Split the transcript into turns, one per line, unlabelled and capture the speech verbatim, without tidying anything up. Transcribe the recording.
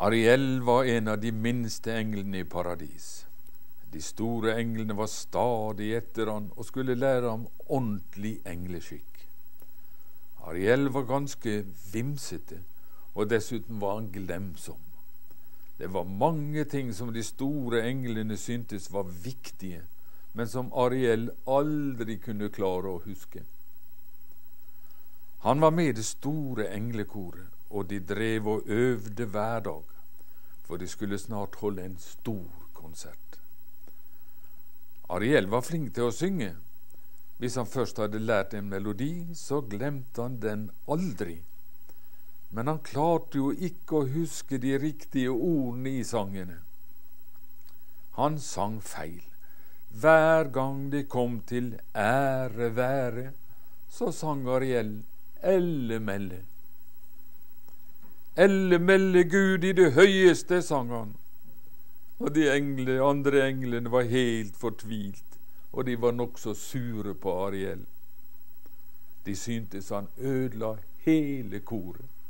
Ariel var en av de minste englene i paradis. De store englene var stadig etter han og skulle lære ham ordentlig engleskikk. Ariel var ganske vimsete, og dessuten var han glemsom. Det var mange ting som de store englene syntes var viktige, men som Ariel aldri kunne klare å huske. Han var med i det store englekoret, og de drev og øvde hver dag, for de skulle snart holde en stor konsert. Ariel var flink til å synge. Hvis han først hadde lært en melodi, så glemte han den aldri. Men han klarte jo ikke å huske de riktige ordene i sangene. Han sang feil. Hver gang de kom til ære være, så sang Ariel Elle melle. Elle melle Gud i det høyeste, sang han. Og de engle, andre englene var helt fortvilt, og de var nok så sure på Ariel. De syntes han ødela hele koret.